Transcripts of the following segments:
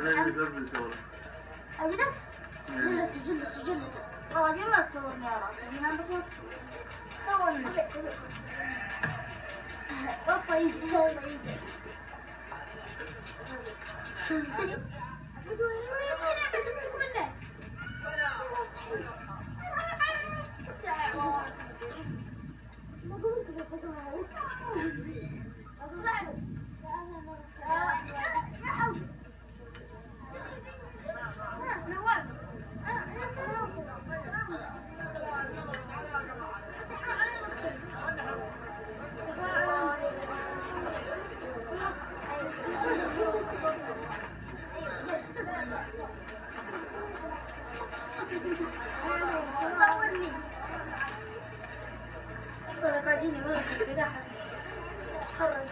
أجلس؟ جلس والله دي ما تصورني يا راجل، أنا بقول تصورني. صورني. قاعدين وين كذا تفرج.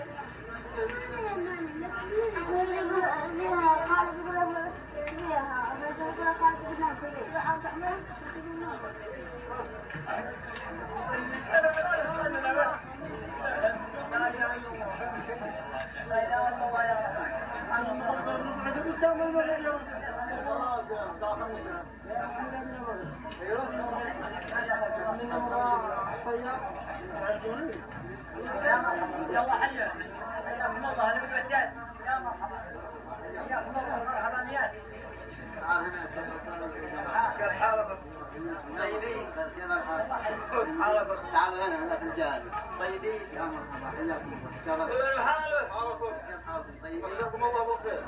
يلا حيا حياكم الله انا بالوداد يا مرحبا حياكم الله حراميات كيف حالكم؟ طيبين تعالوا هنا في الجهل طيبين يا مرحبا حياكم الله كيف حالكم؟ طيبين جزاكم الله بخير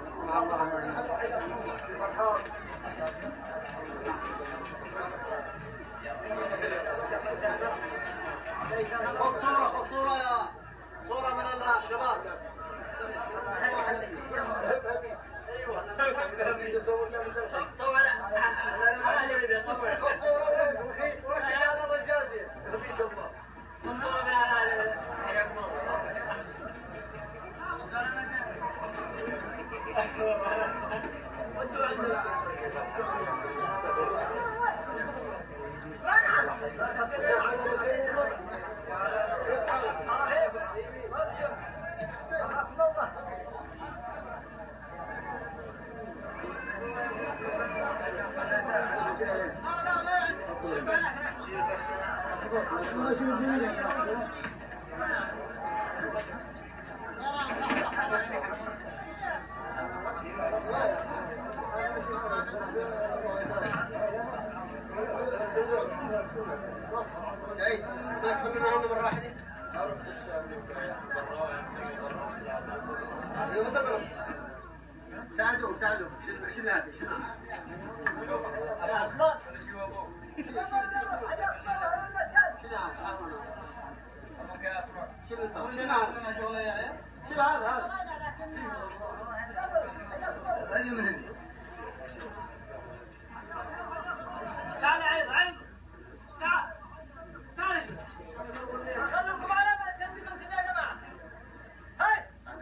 خذ صورة يا صورة من الشباب. صور سعيد بس مننا هنا مرة واحدة ساعدوه شنو هذا شنو تعال عيب تعال خلوكم على ما تنزلوا كذا يا جماعه هاي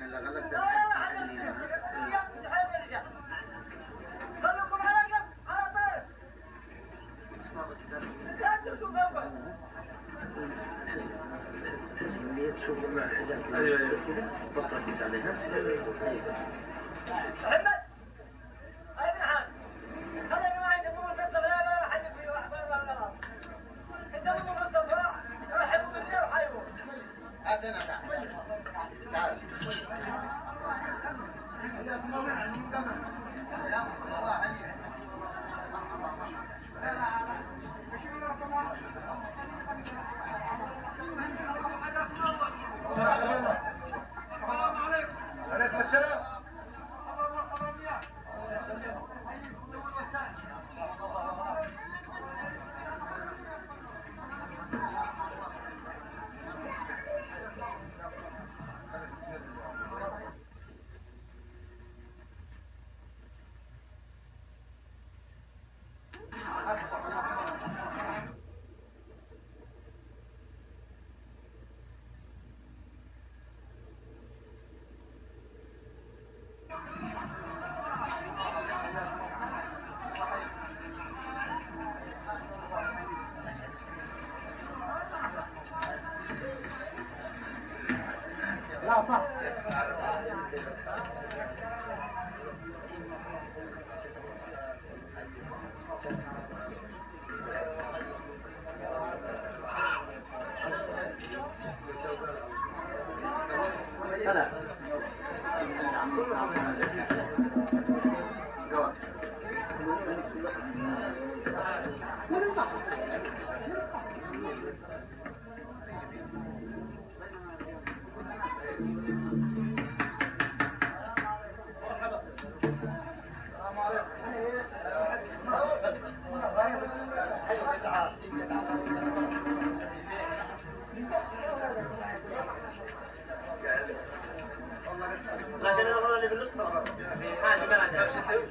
خلوكم على جنب على طارق لا تدخلوا فوق تشوف الحزام بطركز عليها محمد هاي ابن حامد خلي يا جماعه يدوروا القصه لا راح يجي واحد ولا انت بدو قصه صراحه راح يبقوا بالليل وحيروح هات هنا تعال السلام عليكم. وعليكم السلام. لا صح. لكن الأمر اللي بالنسبة هذه ما عندها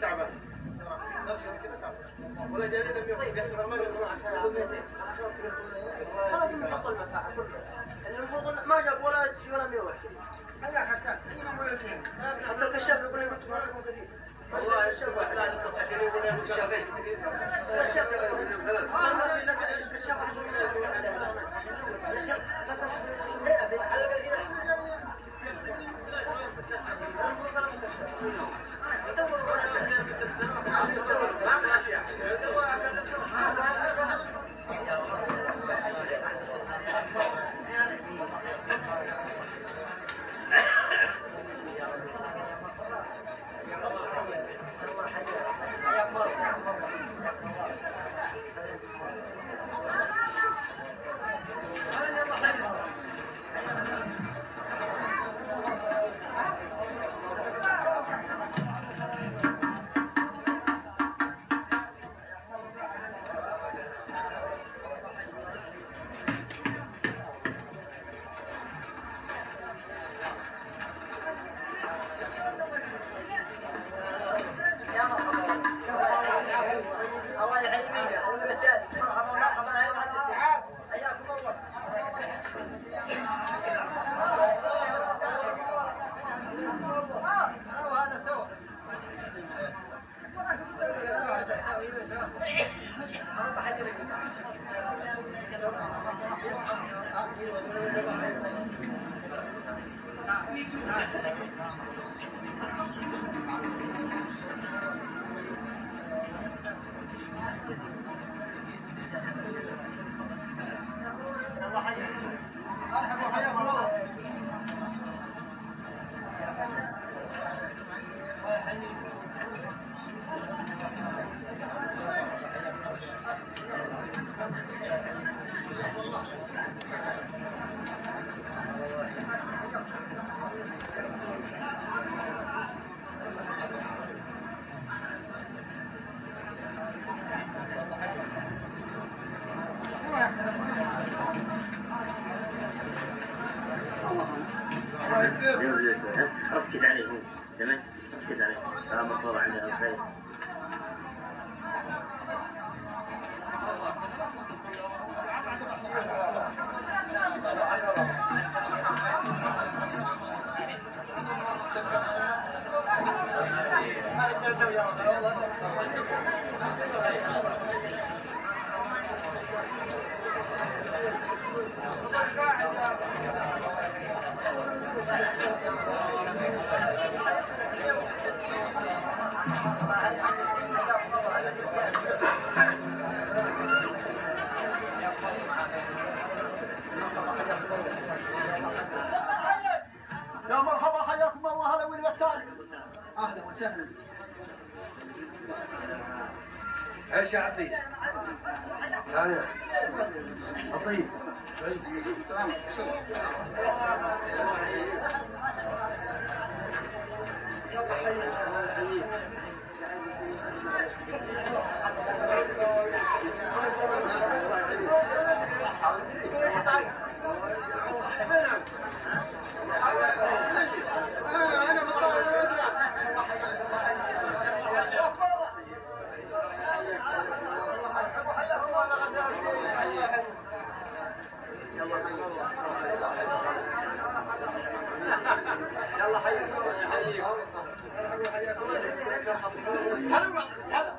ولا جريدة طيب يا أخي ما نبغى عشان خلاص نحط المساحة كلها المفروض ما جاب ولا شيء ولا 120 هيا حتى حتى الكشاف يقول لي قلت ما لكم كثير والله الشيخ لا نطلق عشان يقول لي الشيخين الشيخ ما في لك الشيخ ركز عليه هو تمام ركز عليه مفروض عندنا الخير يا مرحبا حياكم الله هلا وين الثاني اهلا وسهلا ايش يا عبدي؟ هلا طيب سلام يلا حيكم هلا هلا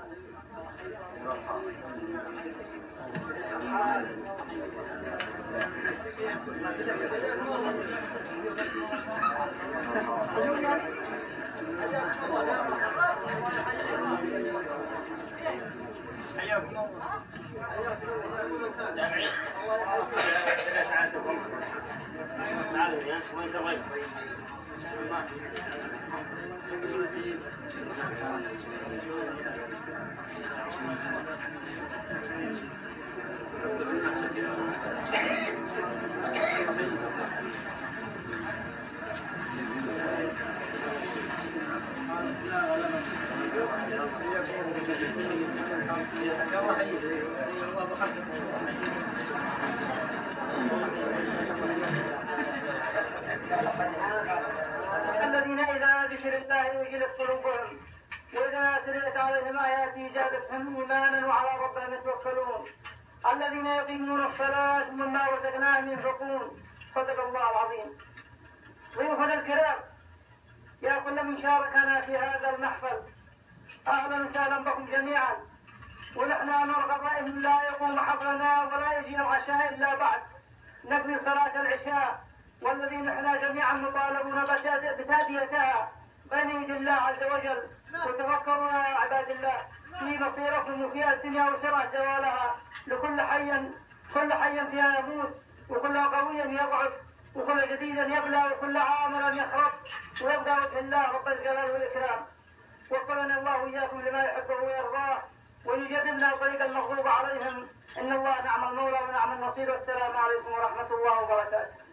تعالوا يا وين سويت؟ الذين إذا ذكر الله وجلت قلوبهم وإذا تليت عليهم آياته زادتهم إيمانا وعلى ربهم يتوكلون الذين يقيمون الصلاة مما رزقناهم ينفقون صدق الله العظيم. ضيوفنا الكرام، يا كل من شاركنا في هذا المحفل أهلا وسهلا بكم جميعا، ونحن نرغب إن لا يقوم حفلنا ولا يجي العشاء إلا بعد نبني صلاة العشاء، والذي نحن جميعا مطالبون بتاديتها بين يد الله عز وجل. وتفكروا يا عباد الله في مصيركم وفي الدنيا وسرعة زوالها، لكل حي فيها يموت، وكل قوي يضعف، وكل جديد يبلى، وكل عامر يخرب، ويبقى وجه الله رب الجلال والإكرام. وفقنا الله وإياكم لما يحبه ويرضاه، ويجنبنا طريق المغضوب عليهم، إن الله نعم المولى ونعم النصير. والسلام عليكم ورحمة الله وبركاته.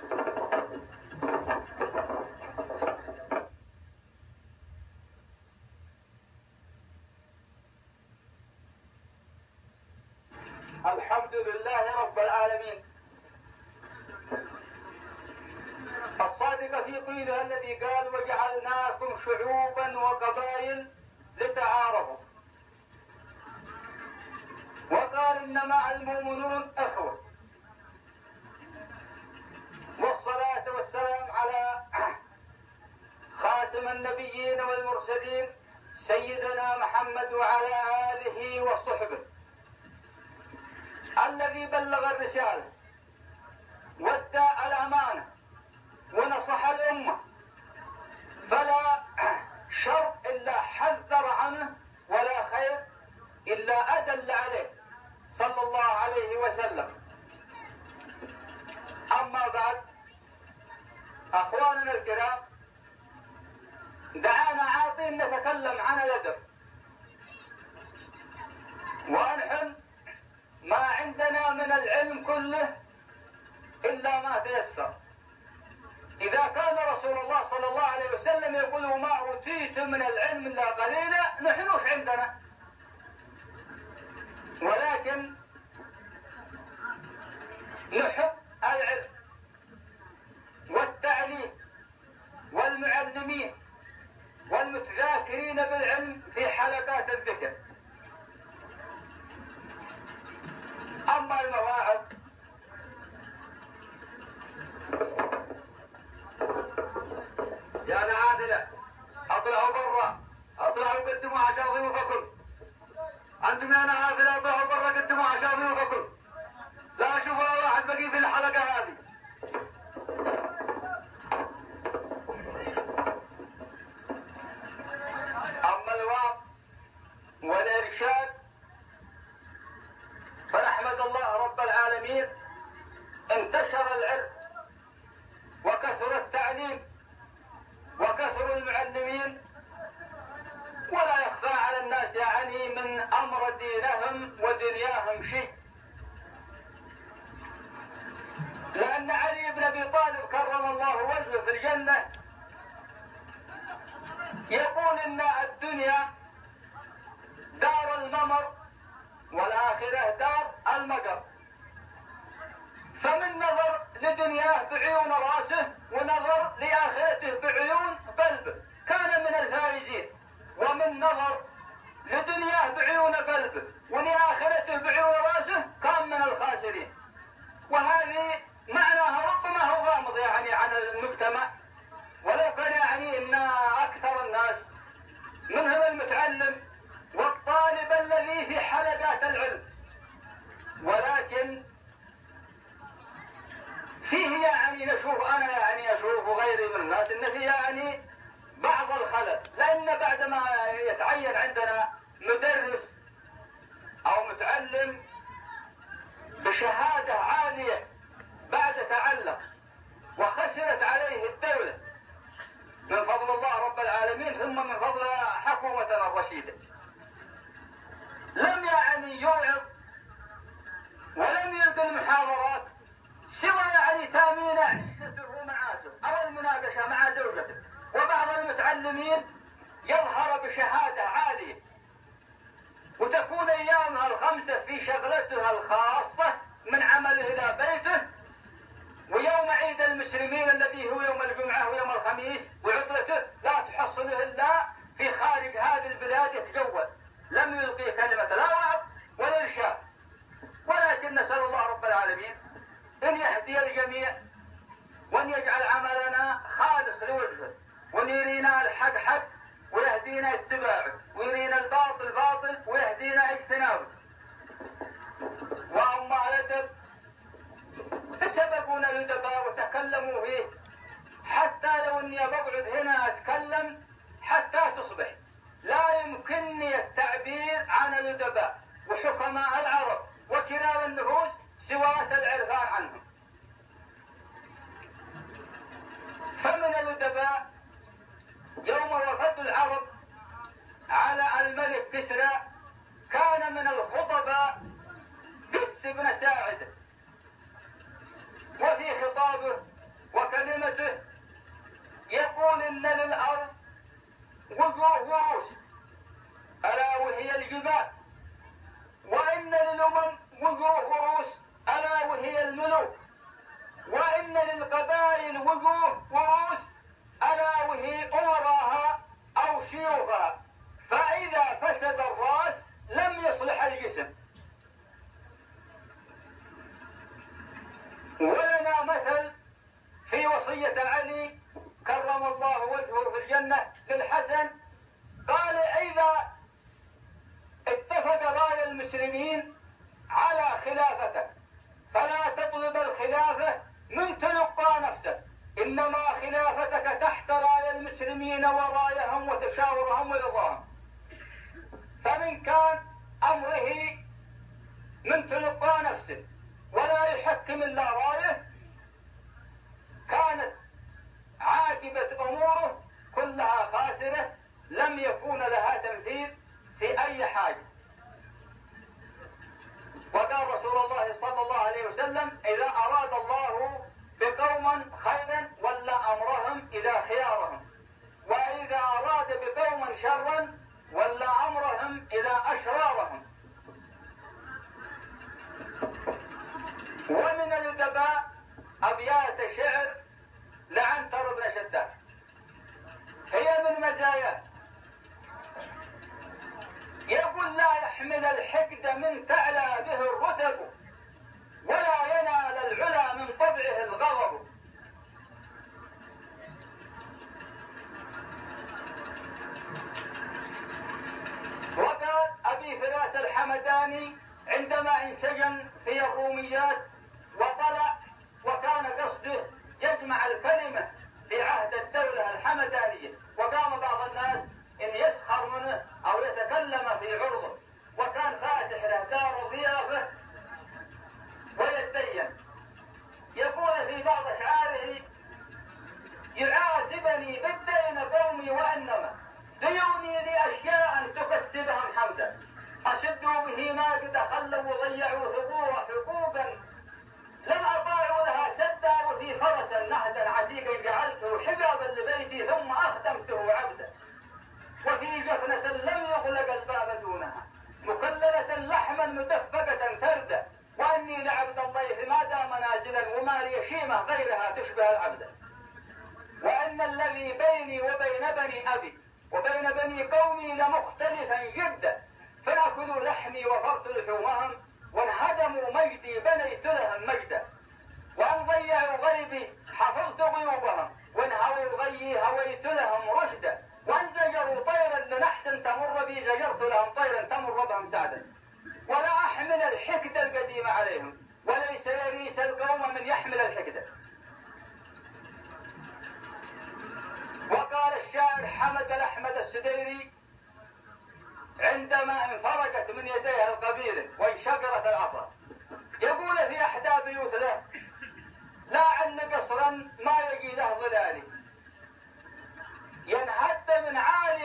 الحمد لله رب العالمين، الصادق في قيله الذي قال وجعلناكم شعوبا وقبائل لتعارفوا، وقال إنما المؤمنون أخوة. والصلاة والسلام على خاتم النبيين والمرسلين سيدنا محمد وعلى آله وصحبه الذي بلغ الرسالة وادى الأمانة ونصح الأمة، فلا شر إلا حذر عنه ولا خير إلا أدل عليه صلى الله عليه وسلم. أما بعد، أخواننا الكرام، دعانا عاطين نتكلم عن الأدب، ونحن ما عندنا من العلم كله إلا ما تيسر. إذا كان رسول الله صلى الله عليه وسلم يقول ما أوتيت من العلم إلا قليلا، نحن وش عندنا؟ ولكن نحب العلم والتعليم والمعلمين والمتذاكرين بالعلم في حلقات الذكر. أما المواعظ يا نعادلة اطلعوا برا، اطلعوا قدموا عشان ضيوفكم. انتم يا نعادلة اطلعوا برا قدموا عشان ضيوفكم، لا اشوف ولا واحد بقي في الحلقة هذه. اما الوعظ والارشاد فنحمد الله رب العالمين، انتشر العلم وكثر التعليم وكثر المعلمين، ولا يخفى على الناس يعني من امر دينهم ودنياهم شيء. لان علي بن ابي طالب كرم الله وجهه في الجنه يقول ان الدنيا دار الممر والآخرة دار المقر، فمن نظر لدنياه بعيون راسه ونظر لآخرته بعيون قلبه كان من الفائزين، ومن نظر لدنياه بعيون قلبه ولآخرته بعيون راسه كان من الخاسرين. وهذه معناها ربما هو غامض يعني عن المجتمع، ولو كان يعني ان اكثر الناس منهم المتعلم والطالب الذي في حلقات العلم، ولكن فيه يعني نشوف غيري من الناس ان فيه يعني بعض الخلل. لان بعدما يتعين عندنا مدرس او متعلم بشهادة عالية بعد تعلم وخسرت عليه الدولة من فضل الله رب ثم من فضلها حكومتنا الرشيدة. لم يعني يوعظ ولم يلقي المحاضرات سوى يعني تامين عيشته معاشه او المناقشه مع زوجته. وبعض المتعلمين يظهر بشهاده عاليه وتكون ايامها الخمسه في شغلتها الخاصه من عمله الى بيته، ويوم عيد المسلمين الذي هو يوم الجمعه ويوم الخميس وعطلته لا تحصله الا في خارج هذه البلاد يتجول. لم يلقي كلمه لا وعظ ولا ارشاد، ولكن نسال الله رب العالمين ان يهدي الجميع وان يجعل عملنا خالص لوجهه، وان يرينا الحق حق ويهدينا اتباعه، ويرينا الباطل باطل ويهدينا اجتنابه. واما الادب فسبقونا الادباء وتكلموا فيه، حتى لو اني بقعد هنا اتكلم حتى تصبح لا يمكنني التعبير عن الادباء وحكماء العرب وكرام النفوس سوى العرفان عنهم. فمن الادباء يوم وفد العرب على الملك كسرى كان من الخطباء قس بن ساعدة، وفي خطابه وكلمته يقول ان للارض وجوه ورؤوس الا وهي الجبال، وان للامم وجوه ورؤوس الا وهي الملوك، وان للقبائل وجوه ورؤوس الا وهي امراها او شيوخها، فاذا فسد الراس لم يصلح الجسم. ولنا مثل في وصية علي كرم الله وجهه في الجنة للحسن، قال إذا اتفق راي المسلمين على خلافتك فلا تطلب الخلافة من تلقى نفسك، إنما خلافتك تحت راي المسلمين ورايهم وتشاورهم ورضاهم. فمن كان أمره من تلقى نفسه ولا يحكم إلا رايه كانت عاقبة أموره كلها خاسرة، لم يكون لها تنفيذ في أي حاجة. وقال رسول الله صلى الله عليه وسلم إذا أراد الله بقوما خيرا ولى أمرهم إلى خيارهم، وإذا أراد بقوما شرا ولى أمرهم إلى أشرارهم. ومن الأدباء أبيات شعر لعنتر بن شداد، هي من مزاياه. يقول لا يحمل الحقد من تعلى به الرتب، ولا ينال العلا من طبعه الغضب. وقال أبي فراس الحمداني عندما انسجن في الروميات وطلع وكان قصده يجمع الكلمة في عهد الدولة الحمدانية، وقام بعض الناس ان يسخر منه او يتكلم في عرضه، وكان فاتح له دار ضيافه ويتدين. يقول في بعض اشعاره يعاتبني بالدين قومي وانما ديوني لاشياء تكسبهم حمدا، أشدوا به ما قد خلوا وضيعوا حقوقا لم أطاعوا لها سدا، وفي فرسا نهدا عتيقا جعلته حبابا لبيتي ثم أختمته عبدا، وفي جفنة لم يغلق الباب دونها مكللة لحما مدفقة تردة، وأني لعبد الله ما دام نازلا وما لي شيمة غيرها تشبه العبد، وأن الذي بيني وبين بني أبي وبين بني قومي لمختلفا جدا، فنأكلوا لحمي وفرط لحومهم، وانهدموا مجدي بنيت لهم مجدا، وان ضيعوا غيبي حفظت غيوبهم، وان هووا غيي هويت لهم رشدا، وان زجروا طيرا لنحس تمر بي زجرت لهم طيرا تمر بهم سعدا، ولا احمل الحقد القديم عليهم، وليس يريس القوم من يحمل الحقد. وقال الشاعر حمد الأحمد السديري عندما انفرجت من يديها القبيلة وانشقرت العصا، يقول في احدى بيوت له لعل قصرا ما يجي له ظلالي، ينهد من عالي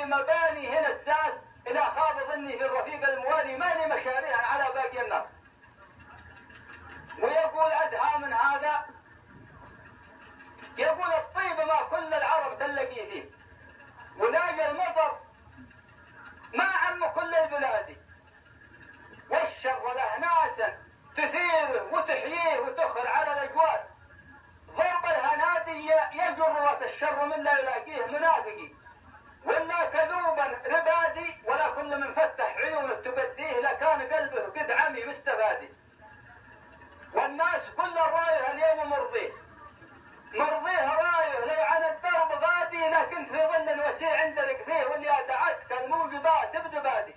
الشر من لا يلاقيه منافقي، ولا كذوبا ربادي، ولا كل من فتح عيونه تبديه لكان قلبه قد عمي مستفادي. والناس كل رايه اليوم مرضيه رايه لو عن الدرب غادي، لكن في ظل وسيع عند ركفيه واللي دعتك الموجبات بدبادي.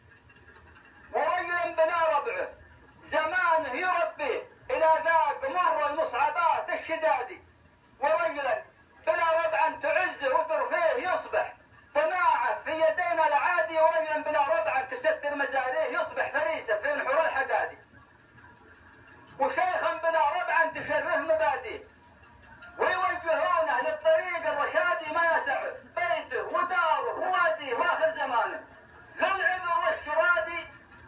ورجل بلا ربعه زمانه يربيه الى ذاك مر المصعبات الشدادي. ورجلا بلا ربع تعزه وترفيه يصبح طماعه في يدينا العادي. ورجلا بلا ربع تستر مزاريه يصبح فريسه في نحور الحدادي. وشيخا بلا ربع تشره مباديه ويوجهونه للطريق الرشادي ما يسعه بيته وداره وواديه واخر زمانه للعذر والشرادي.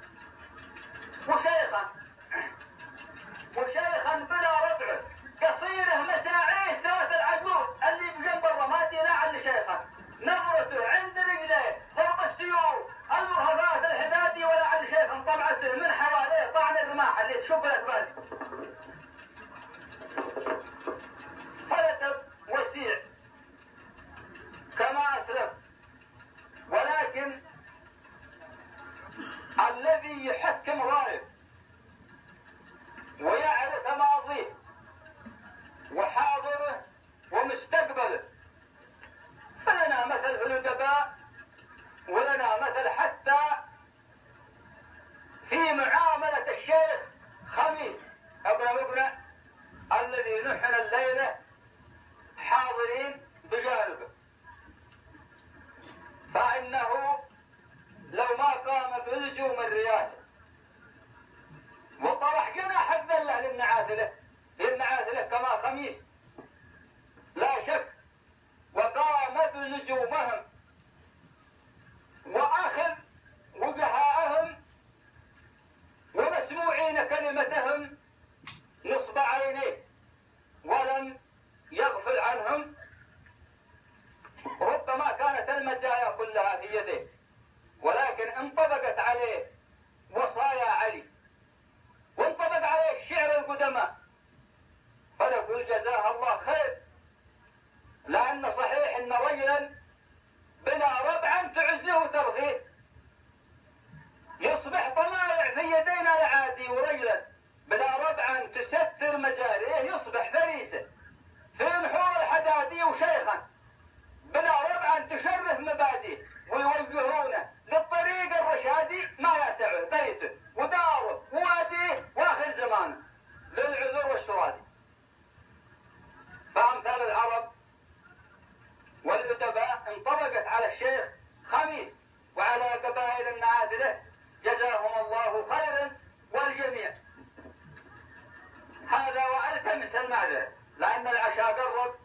وشيخا بلا ربعه قصيره مساعيه سوت العجوز اللي بجنب الرمادي لعل شيخا نظرته عند رجليه ضرب السيوف المرهفات الحدادي. ولعل شيخا طلعته من حواليه طعن الرماح اللي تشق الاسبادي. فلتب وسيع كما اسلف، ولكن الذي يحكم رايه ويعرف ماضيه وحاضره ومستقبله. فلنا مثل في الادباء، ولنا مثل حتى في معاملة الشيخ خميس ابن مقنع الذي نحن الليلة حاضرين بجانبه. فإنه لو ما قام بلزوم الرياسة وطرح جناح الذلة للنعاثلة كما خميس لا شك، وقام بلزومهم وأخذ وجهاءهم ومسموعين كلمتهم نصب عينيه ولم يغفل عنهم، ربما كانت المزايا كلها في يديه، ولكن انطبقت عليه وصايا علي وانطبق عليه الشعر القدماء. فنقول جزاها الله خير، لأن صحيح إن رجلا بلا ربع تعزه وترضيه يصبح طمائع في يدينا العادي، ورجلا بلا ربع تستر مجاريه يصبح فريسه في نحور الحدادي. وشيخا بلا ربع تشرف مبادئه ويوجهونه للطريق الرشادي ما يسعه بيته وداره وواديه واخر زمانه للعذر والشرادي. فأمثال العرب والأدباء انطبقت على الشيخ خميس وعلى قبائل النعاذله جزاهم الله خيرا والجميع. هذا والتمس المعذرة لأن العشاء قرب،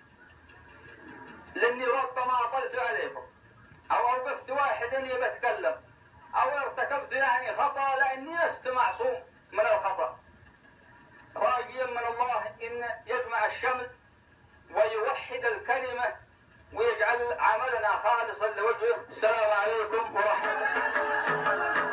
لاني ربما اطلت عليكم او اوقفت واحدا يبى اتكلم او ارتكبت يعني خطأ، لاني لست معصوم من الخطأ. راجيا من الله ان يجمع الشمل ويوحد الكلمة ويجعل عملنا خالصا لوجهه. السلام عليكم ورحمة الله.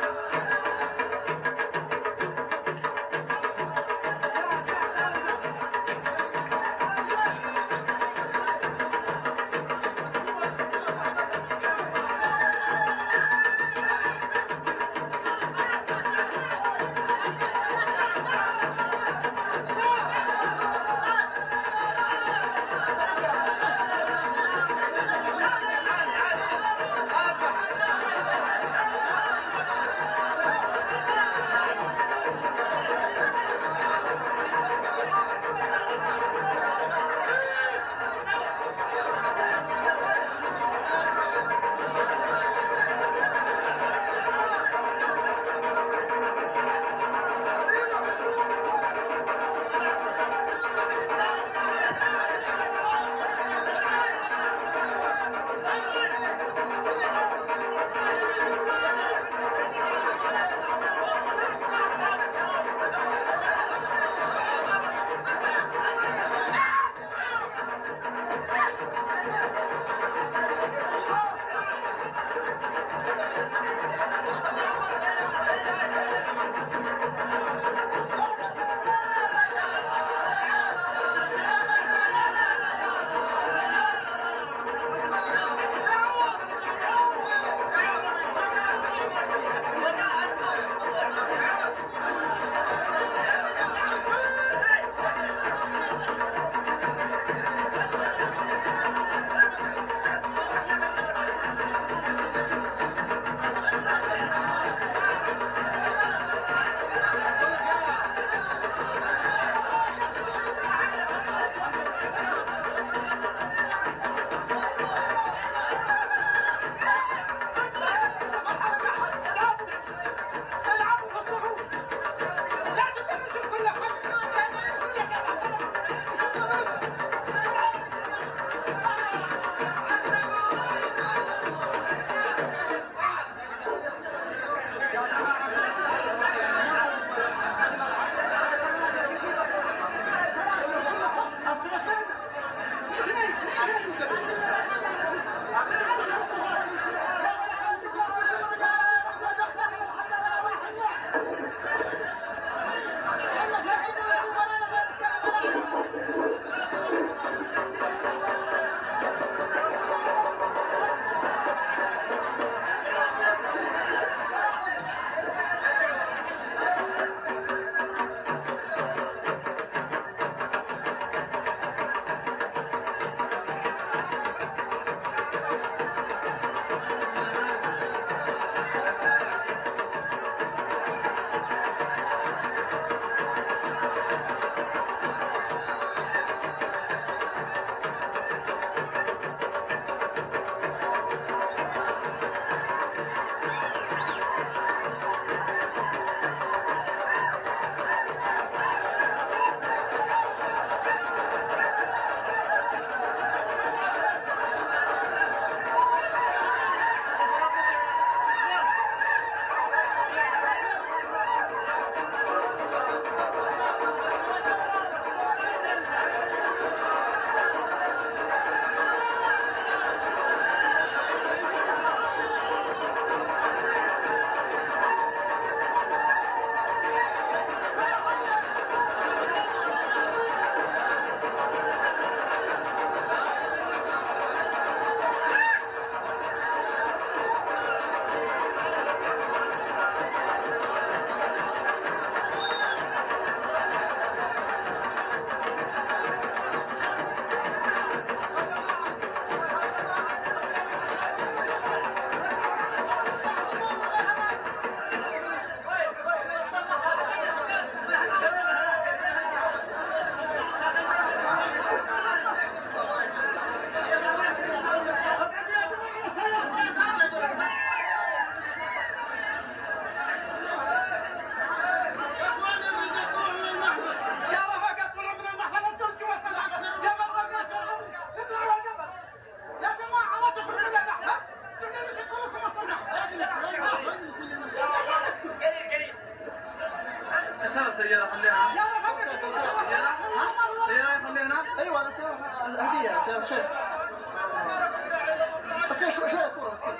شوية صورة مسكين.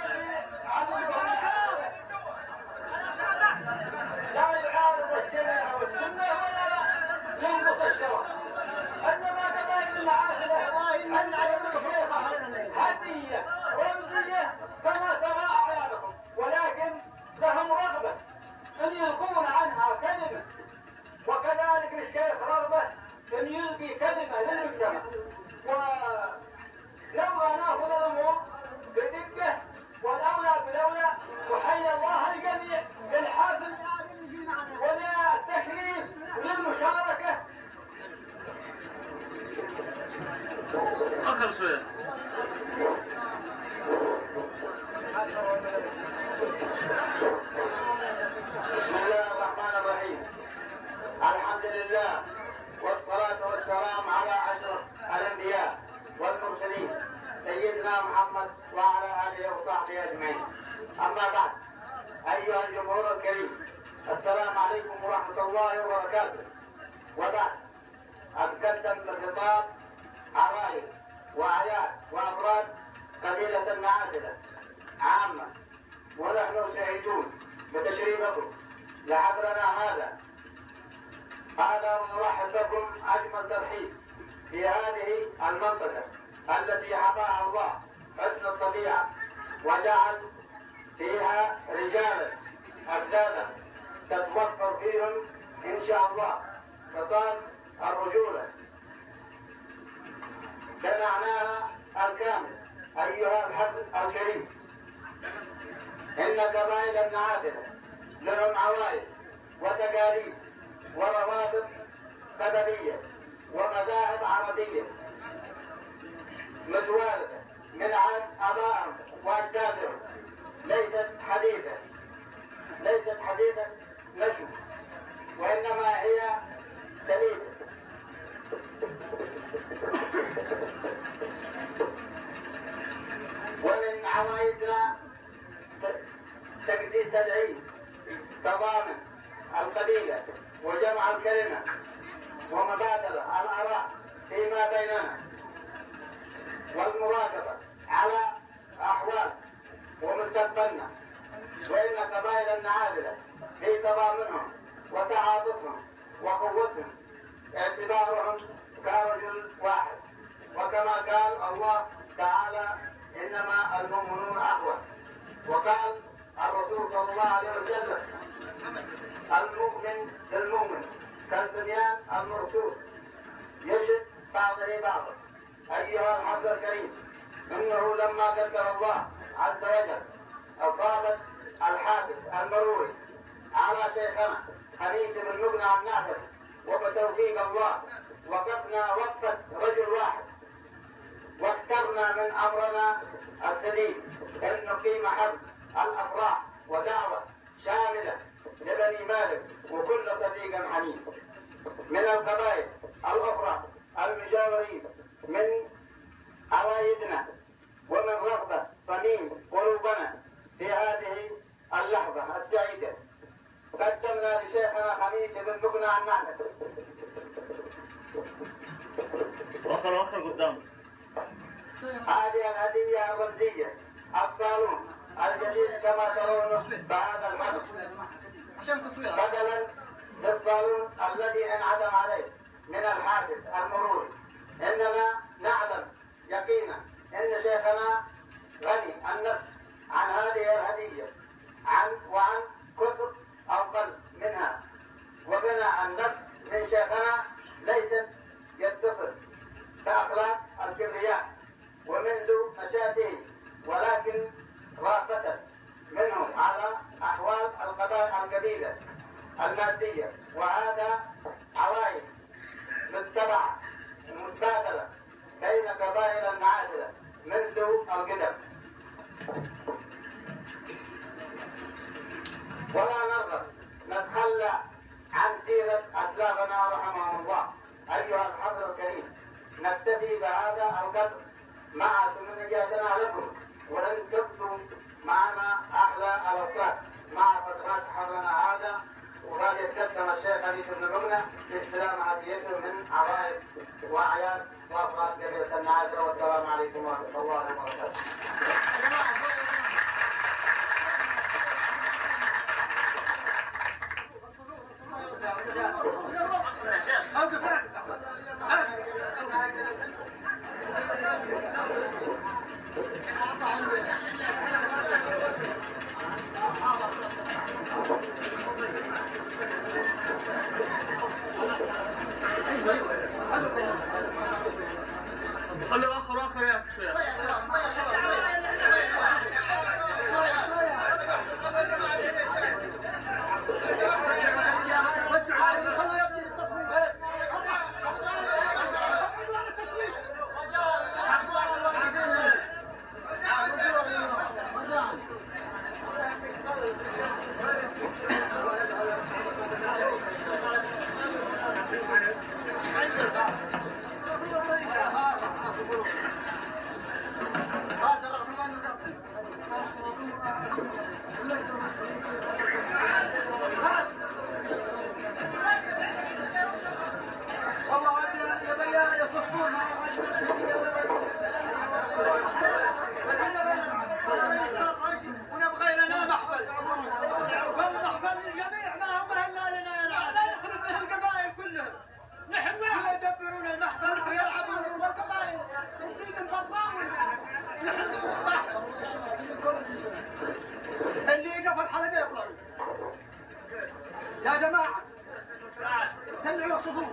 لا يعارض الشريعة والسنة ولا ينقص الشرع. انما قبائل المعازله هديه رمزيه كما ترى اعيانكم، ولكن لهم رغبه ان يلقون عنها كلمه، وكذلك للشيخ رغبه ان يلقي كلمه للمجتمع. ولو ناخذ الامور بدقه والاولى بالاولى، وحيا الله الجميع للحفل وللتشريف وللمشاركه. اخر شويه. بسم الله الرحمن الرحيم. الحمد لله والصلاة والسلام على أشرف الأنبياء والمرسلين سيدنا محمد وعلى آله وصحبه أجمعين. أما بعد، أيها الجمهور الكريم، السلام عليكم ورحمة الله وبركاته. وبعد، أتقدم بخطاب عوائل وأعياد وأفراد قبيلة المعادلة عامة، ونحن سعيدون بتشريفكم لحفلنا هذا ونرحب بكم أجمل ترحيب في هذه المنطقة التي حفاها الله حسن الطبيعة، وجعل فيها رجالا أجدادا تتوفر فيهم إن شاء الله خصال الرجولة بمعناها الكامل. أيها الحفل الكريم، إن قبائل المعادلة لهم عوائد وتقاليد وروابط قبلية ومذاهب عربية متوارثة من عهد آبائهم وأجدادهم، ليست حديثة نشو، وإنما هي سليمة. ومن عوائدنا تدعيم تضامن القبيلة وجمع الكلمة ومبادلة الآراء فيما بيننا، والمراقبة على أحوال ومستقبلنا. وإن قبائل المعادلة في تضامنهم وتعاطفهم وقوتهم اعتبارهم كرجل واحد، وكما قال الله تعالى: إنما المؤمنون أخوة. وقال الرسول صلى الله عليه وسلم: المؤمن للمؤمن كالبنيان المرصوص يشد بعضه بعضا. أيها الحفل الكريم، إنه لما قدر الله عز وجل أصابت الحادث المروري على شيخنا حميد بن مغنى النافذ، وبتوفيق الله وقفنا وقفة رجل واحد، واخترنا من أمرنا السديد أن نقيم حفل الأفراح ودعوة شاملة لبني مالك وكل صديق حميد من القبائل الأخرى المجاورين من عوايدنا، ومن رغبة صميم قلوبنا في هذه اللحظة السعيدة قدمنا لشيخنا حميد بن مغنى النافذ. وخر قدام. هذه الهدية الرمزية الصالون الجديد كما ترون بهذا الحدث، بدلا للصالون الذي انعدم عليه من الحادث المروري. اننا نعلم يقينا ان شيخنا غني النفس عن هذه الهدية وعن كتب افضل منها. وبناء النفس من شيخنا ليست يتصف بأخلاق الكبرياء ومنذ نشاته، ولكن رافة منه على أحوال القبيلة المادية، وهذا عوائد متبعة متبادلة بين قبائل المعادلة منذ القدم. ولا نرغب نتخلى عن سيرة أسلافنا رحمهم الله. أيها الحفل الكريم، نكتفي بهذا القدر مع تمنياتنا لكم، ولن تبدوا معنا أحلى الأوقات مع فترات حفلنا هذا. وقد يتقدم الشيخ حميد بن مغنى لاستلام هديته من عوائد وأعياد وابقى قبيلة النعاجرة. والسلام عليكم ورحمة الله وبركاته. خلوا آخر يا شوية. اللي يجي في الحلقة يطلعوا يا جماعة تلعوا الصفوف.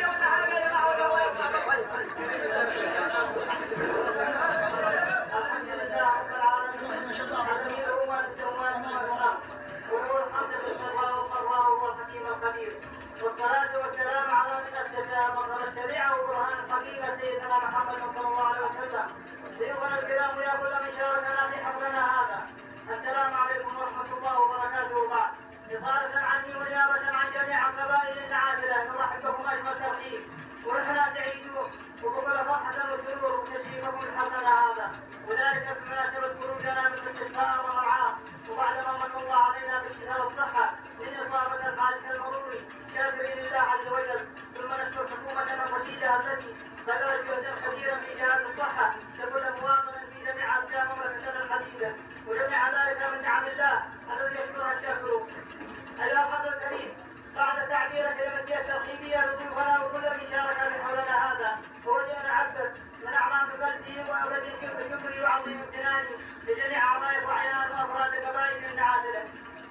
والصلاة والسلام على من افتتح مقر الشريعة وبرهان الحقيقة سيدنا محمد صلى الله عليه وسلم. سيدنا الكرام يا كل من شاركنا في حفلنا هذا، السلام عليكم ورحمة الله وبركاته. بعد إصالة عني ونيابة عن جميع القبائل العادلة نرحب بكم أجمل ترحيب ونحن تعيشوا وبكل فرحة وسرور وتشريفكم لحفلنا هذا، وذلك بمناسبة خروجنا من الاستشفاء والرعاة، وبعدما من الله علينا بالشفاء والصحة من إصابة الحادث المروري شاكرين لله عز وجل. ثم نشكر حكومتنا الرشيدة التي بذلت جهدا كبيرا في جهاز الصحة لكل مواطن في جميع أرجاء مملكتنا الحديثة، وجميع ذلك من نعم الله الذي يشكرها الشاكرون. أيها الحضر الكريم، بعد تعبير كلمتي الترحيبية لضيوفنا وكل من شارك في حولنا هذا، أود أن أعبر من أعماق قلبي وأبدي شكري وعظيم امتناني لجميع أعضاء وأعيان وأفراد قبائل العادلة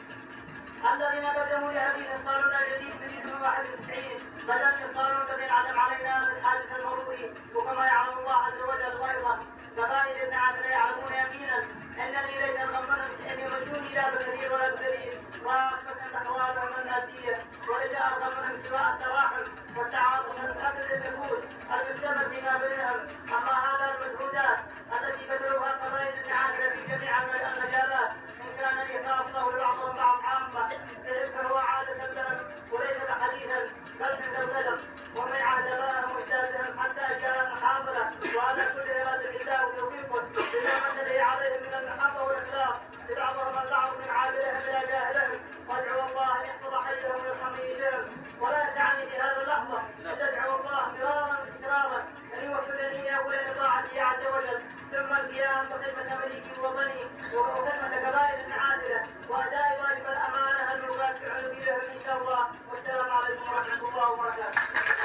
الذين قدموا لهذه الصالون الجديد في 91 بدل الصالون الذي انعدم علينا من الحادث المروري. وكما يعلم الله عز وجل وايضا قبائل العادلة يعلمون يقينا انني ليس الغمر ان يردوني لا بكثير ولا بقليل واسفة احوالهم الناسية، وليس ارغب من سواء التراحم والتعاطف الحسن النفوس المجتمع فيما بينهم. اما هذا المجهودات التي بذلوها قبائل العادلة في جميع المجالات ان كان لي خاصة لبعضهم بعض عامة فهو عادة البلد وليس بحديثا بل من البلد ومن عهد ابائهم واجدادهم حتى اجيال الحاضرة، وهذا كل اراده الله وتوفيقه بما من لديه عليهم من المحبة والاخلاص لبعضهم البعض من عادلهم الى جاهلهم. وادعو الله ان يحفظ حيهم ويرحم ميتهم. ولا تعني في هذه اللحظة ان تدعو الله مرارا وتكرارا ان يوفقني اياه لطاعته عز وجل، ثم القيام بخدمة مليكي ووطني وخدمة قبائل عادلة واداء واجب الامانة المباشر في لهم ان شاء الله. والسلام عليكم ورحمة الله وبركاته.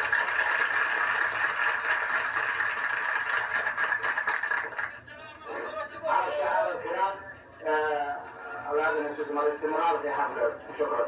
أولادنا نشوفهم الاستمرار في حفلة. شكرا.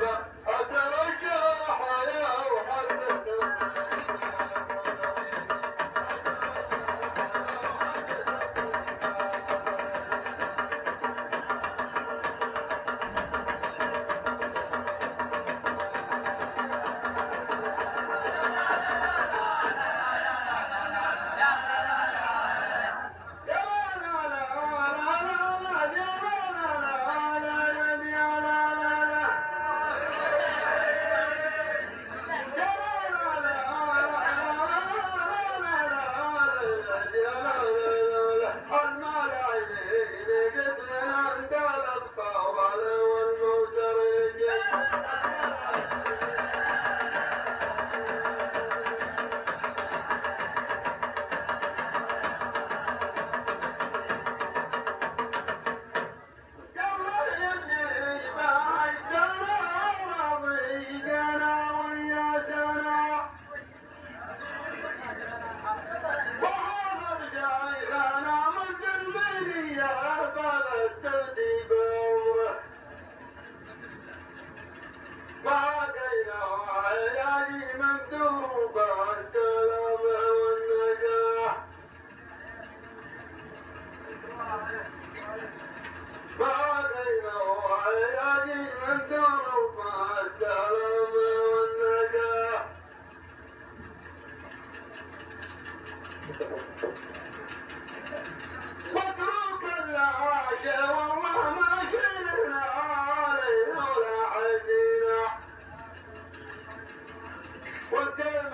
متروك العاشا والله ما شلنا عليه ولا حزينا والدين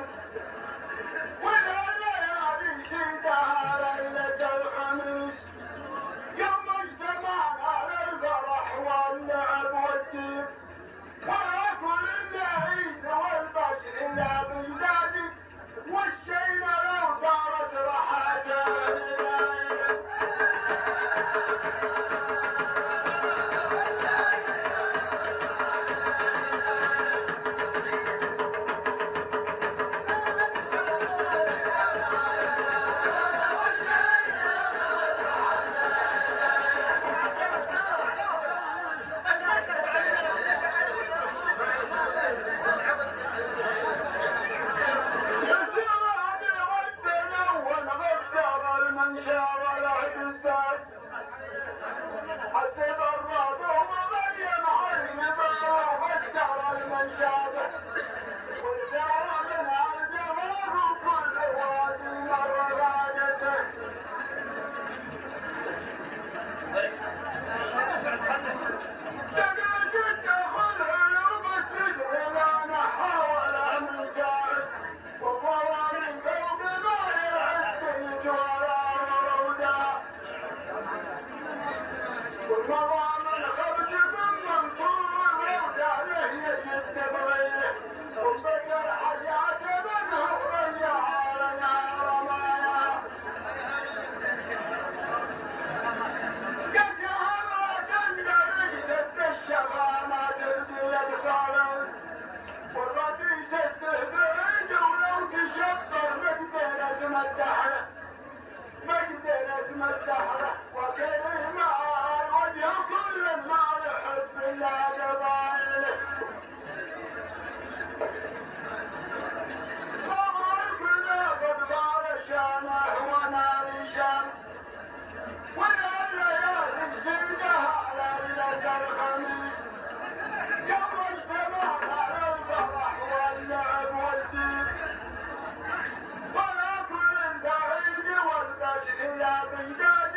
ولا كل بعيد والبشر لا بجداد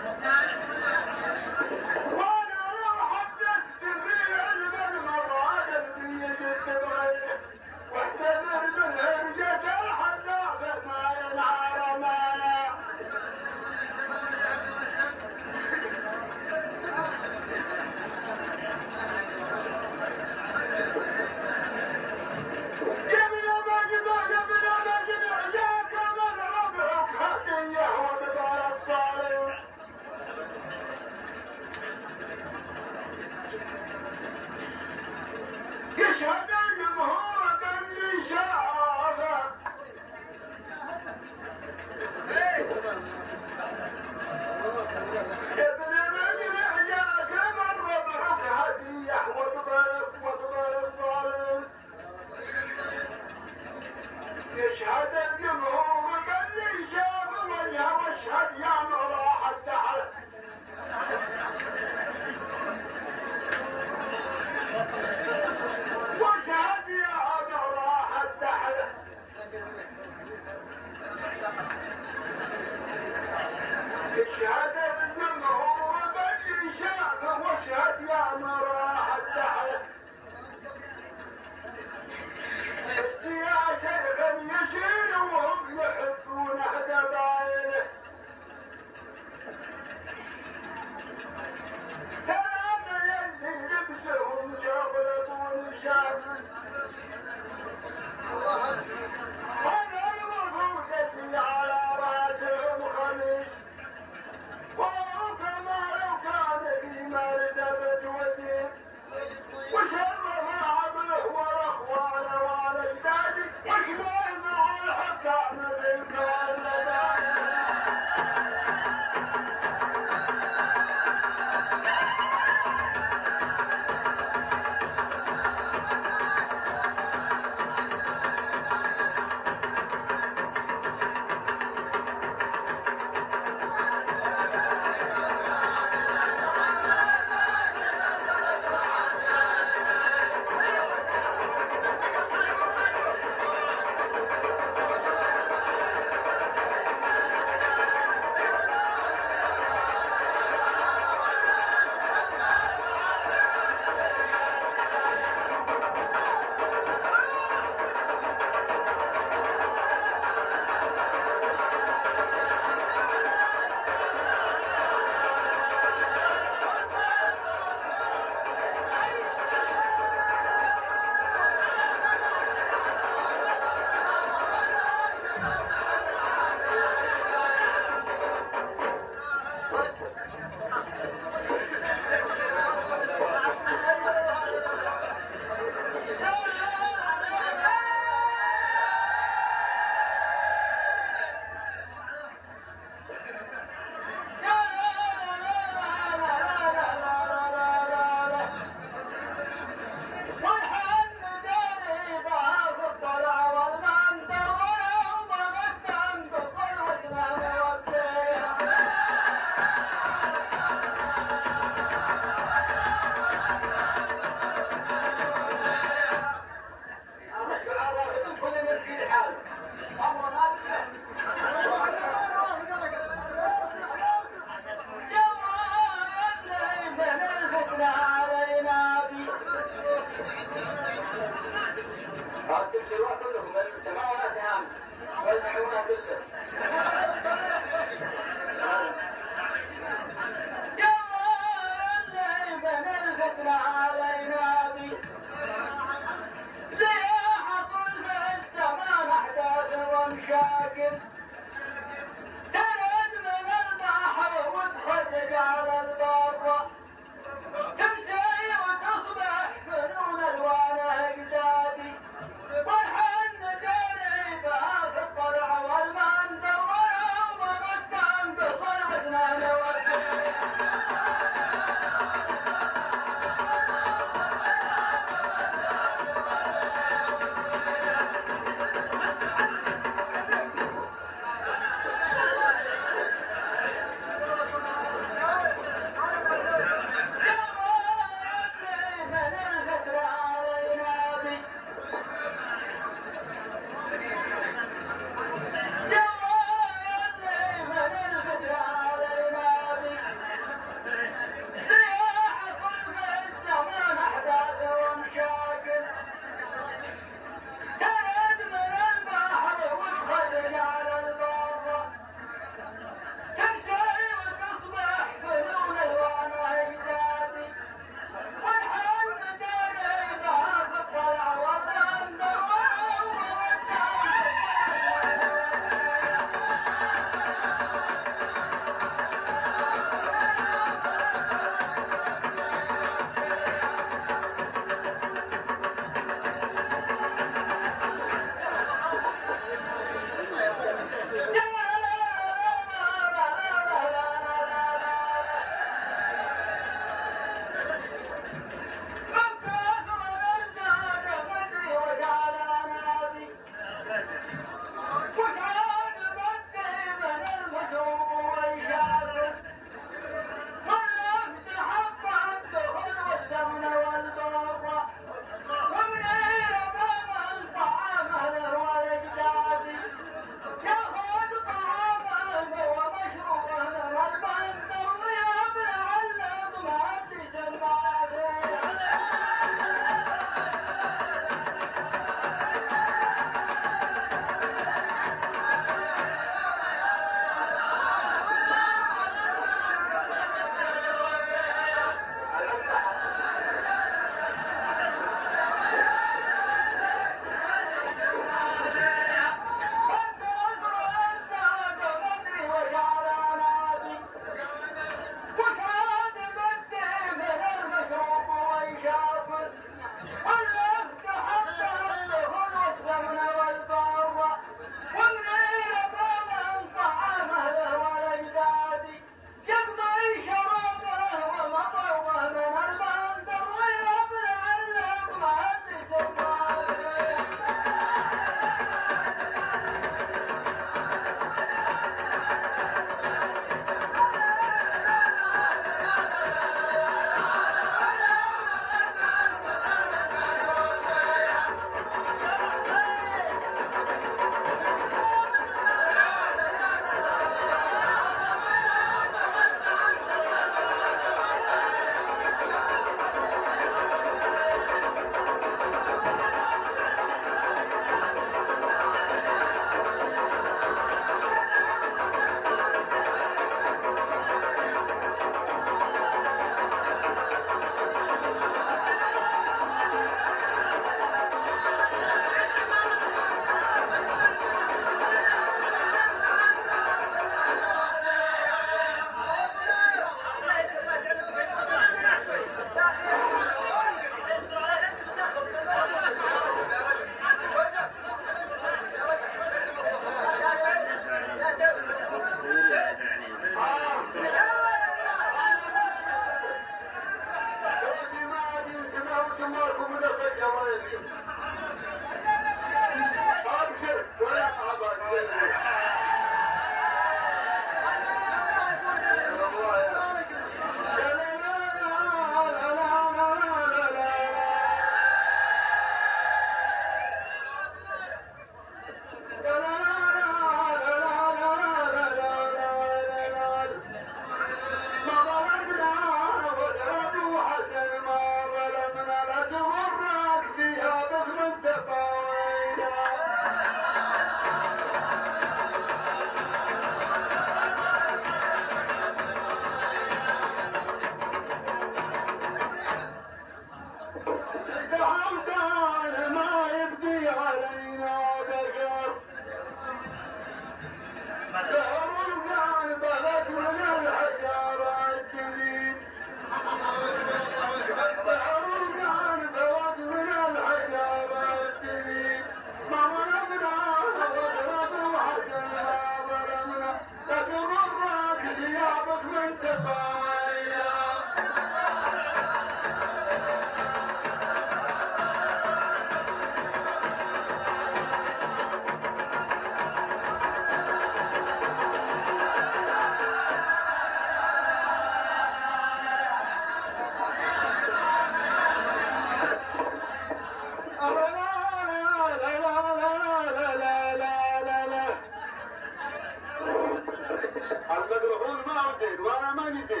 يمكن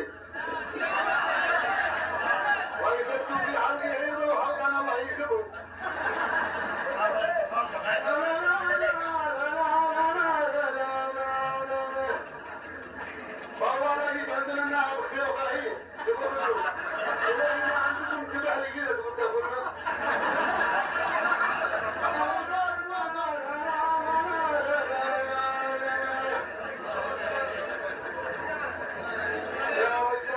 ويكتب في حلقه يعيبه وحلقنا الله يكتبه والله لا يتعدل النعم بخير وخير يقولوا إذا ما عندكم كبع لي كده تقول تقولنا يا وجه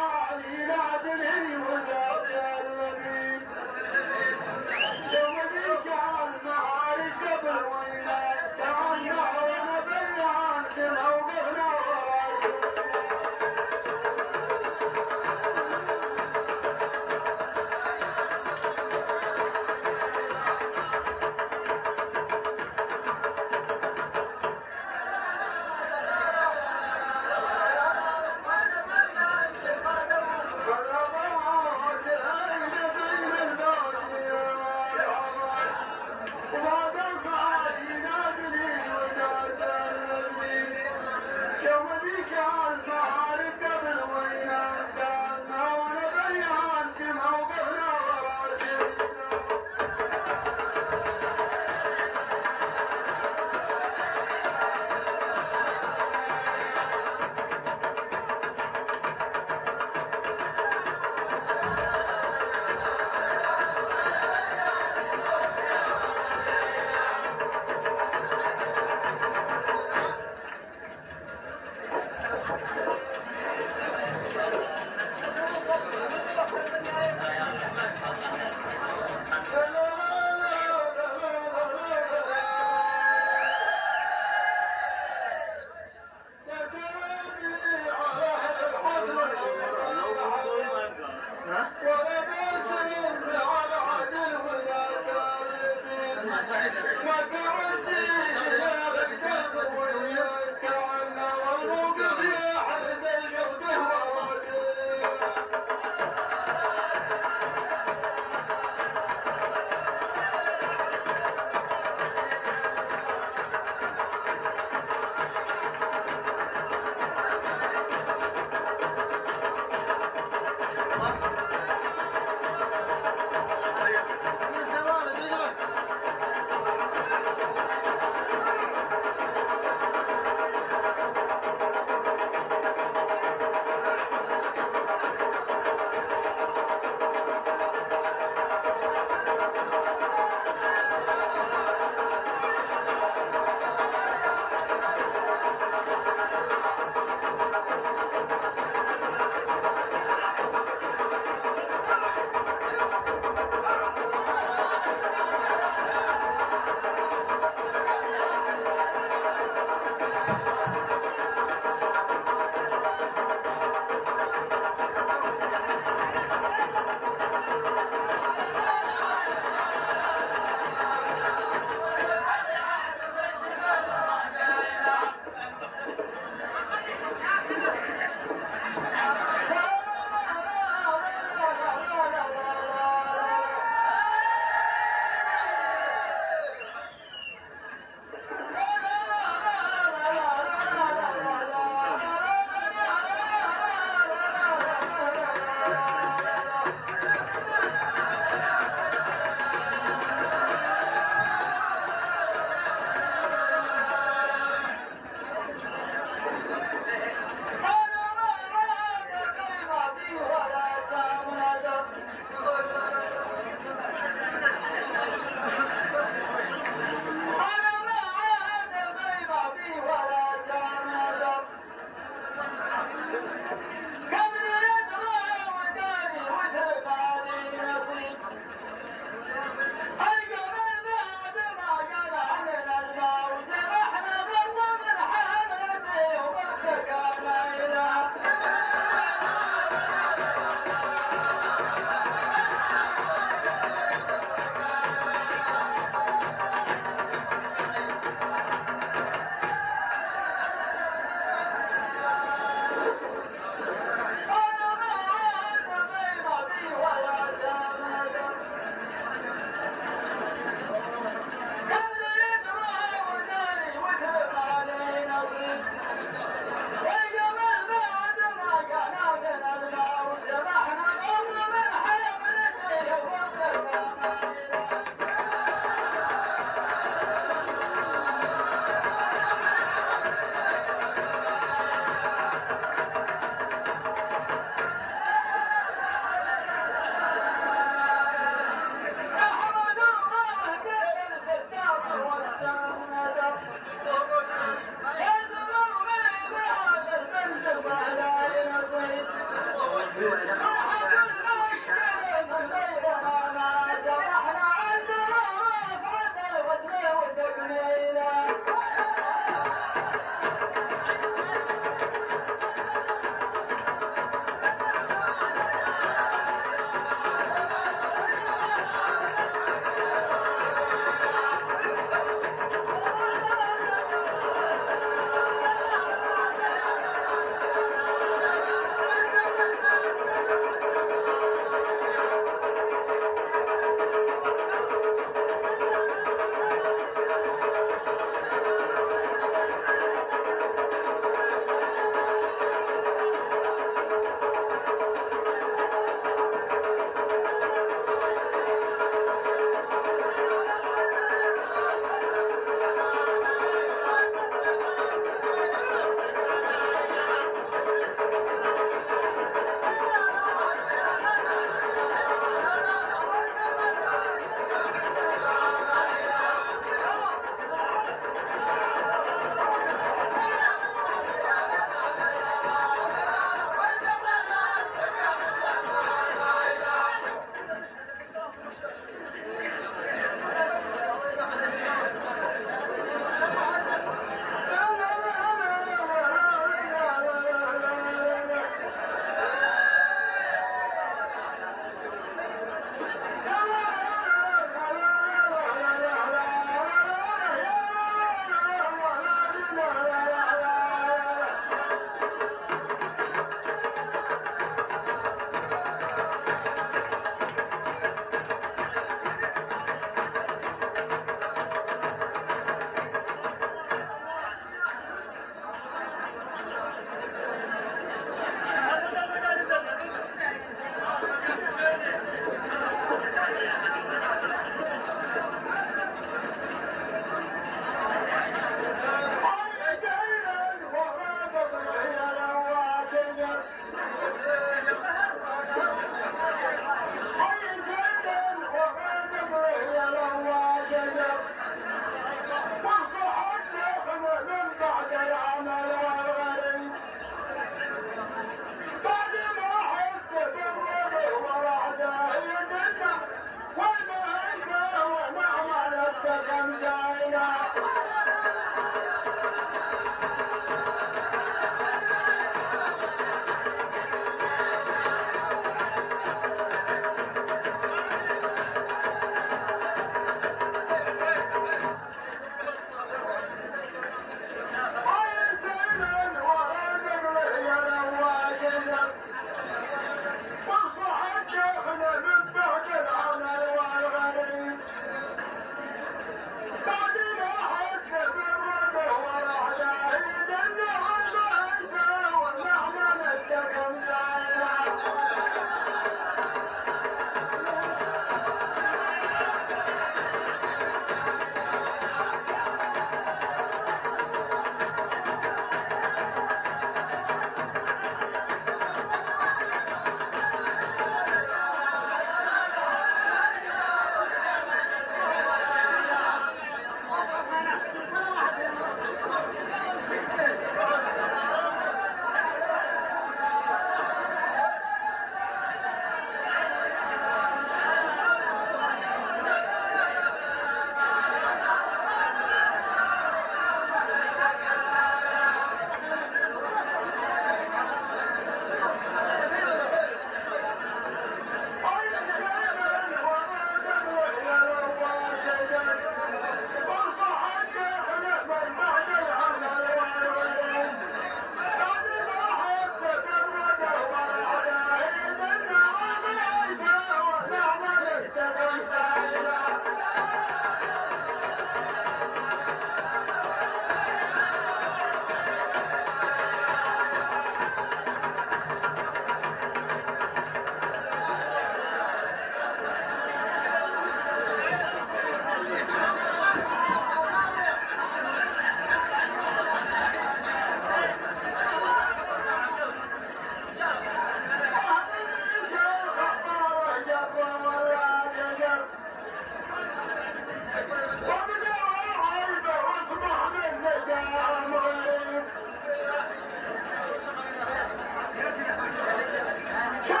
شايف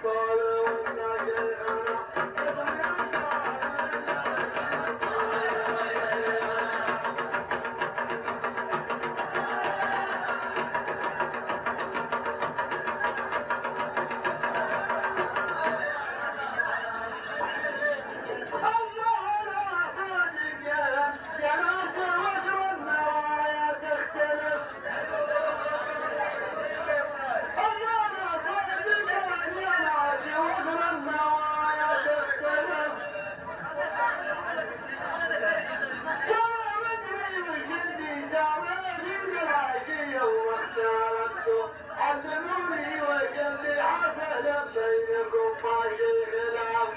علموني وجلي عسلا بينكم ماشي خلاف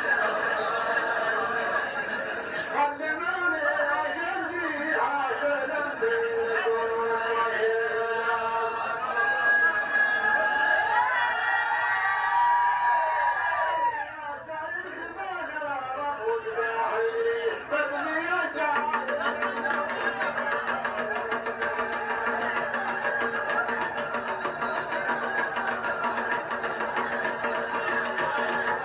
علموني وجلي عسلا بينكم ماشي خلاف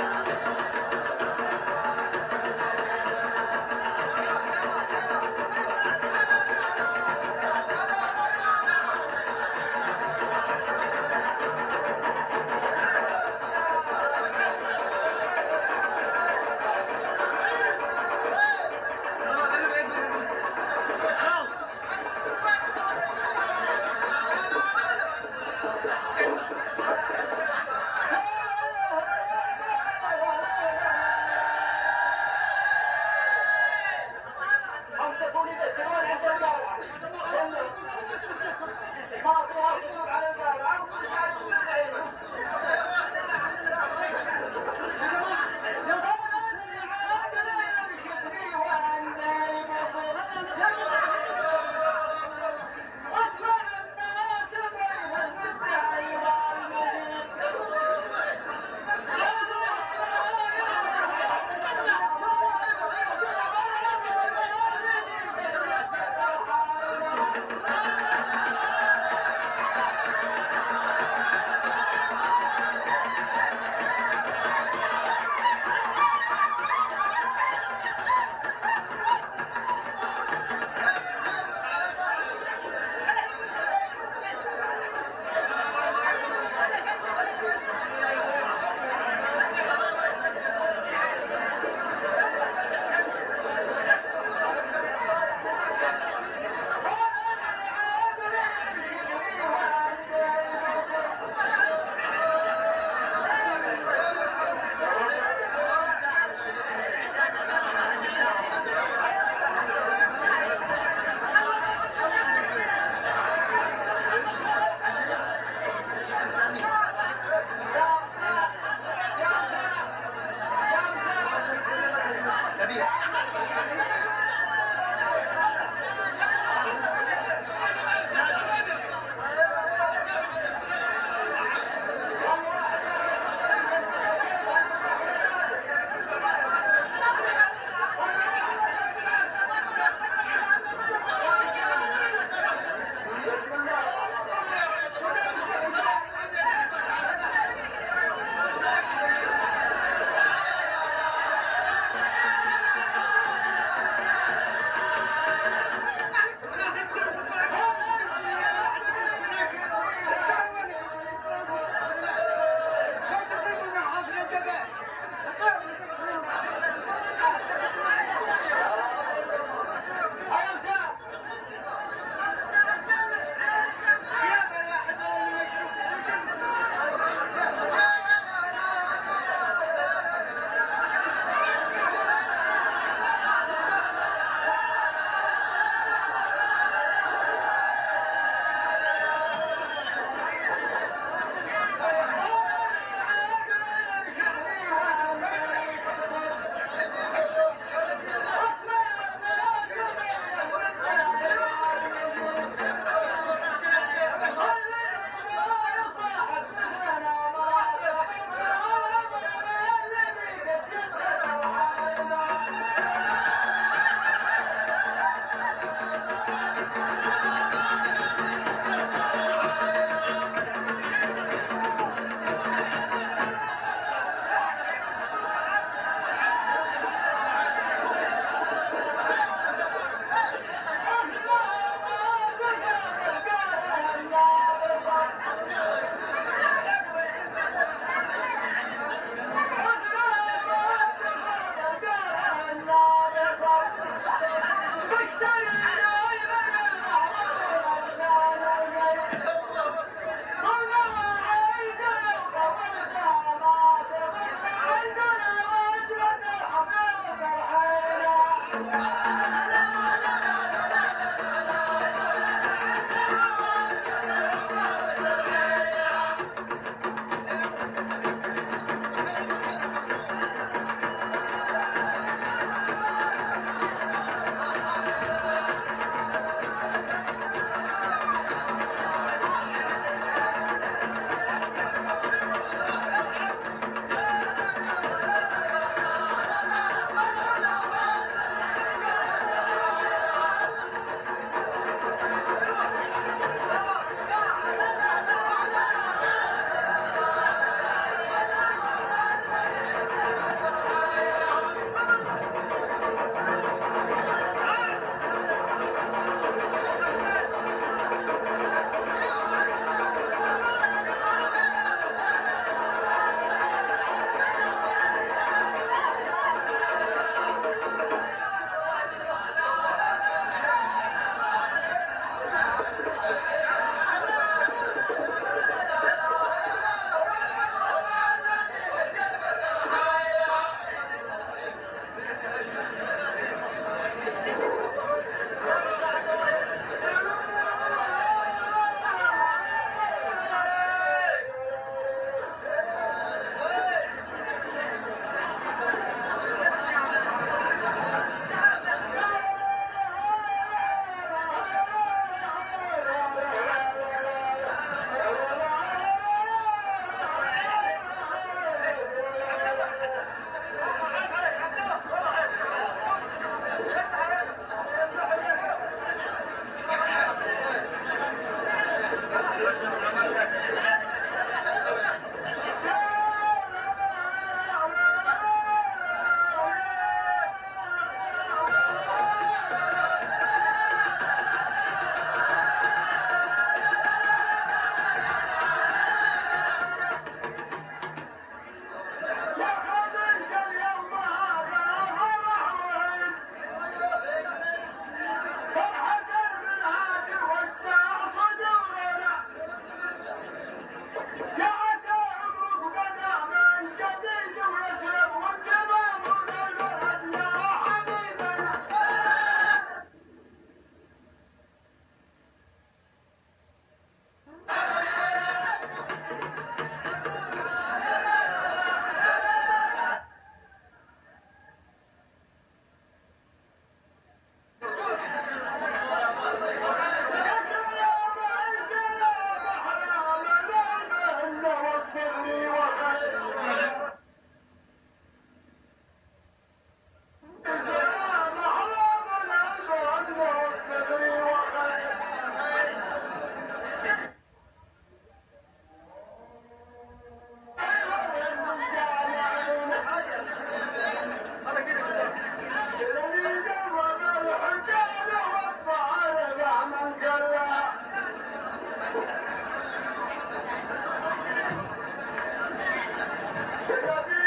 يا